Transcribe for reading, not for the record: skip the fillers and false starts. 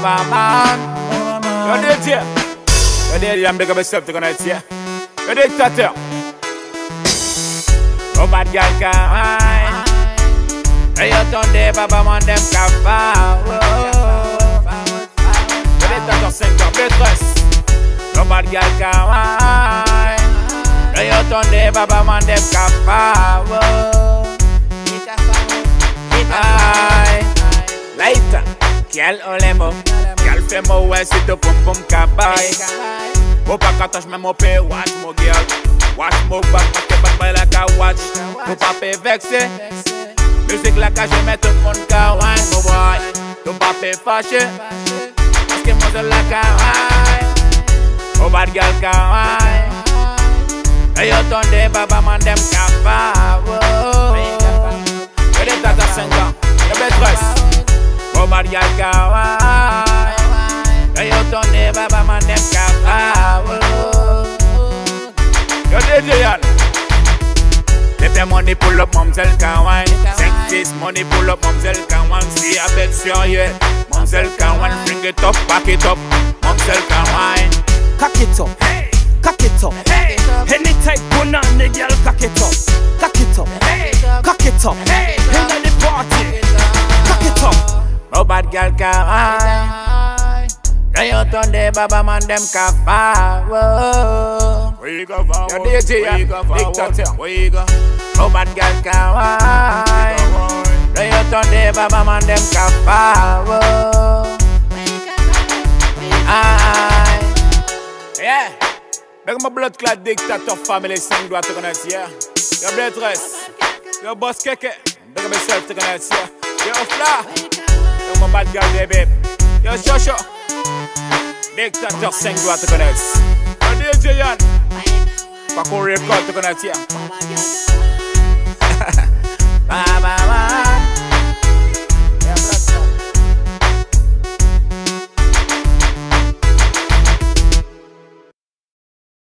Baba man. Yo DJ. Yo DJ, I'm big up myself to connect here. Yo dictator. Oh bad girl can't. Hey you turn the Baba man them capable. Yo dictator 5 ans, maîtresse. Oh bad girl can't. Hey you turn the Baba man them capable. Later, quel olemo, quel fait mo ouais si tu pom pom kabay. Mo pa katash me mo pe watch mo girl, watch mo back parce que pas pas la ka watch. Mo pa pe vexé, musique la ka je mets tout le monde ka wine mo boy. Tu pa pe fâché, parce que moi de la ka wine. Oh bad girl ka wine. Hey yo ton de Baba man dem capable. Yo de tata 5 ans, yo maîtresse. Oh Maria Kawaii. Hey yo ton de Baba man dem capable. Yo DJ Yan. They pay money pull up Mamselle Kawaii. 5 money pull up Mamselle Kawaii. See avec sur yeah. Mamselle Kawaii, bring it up, back it up. Mamselle Kawaii. Cock it up, hey. Cock it up, hey. Any type banana girl, cock it up, cock it up, hey. Cock it up, hey. In the party, cock it up. Oh bad girl can't. Now you turn the Baba man them capable. Where you go for? Your DJ and dictator. Where you go? Oh bad girl can't. Now you turn the Baba man them capable. Yeah. Make my blood clot dictator family 5 doigts to connect here. Your maîtresse, your boss keke. Make myself to connect here. Your fla. Yo my bad girl baby. Yo Shosho. Dictator 5 doigts to connect. Yo DJ Yan. Paco record to connect here. Baba.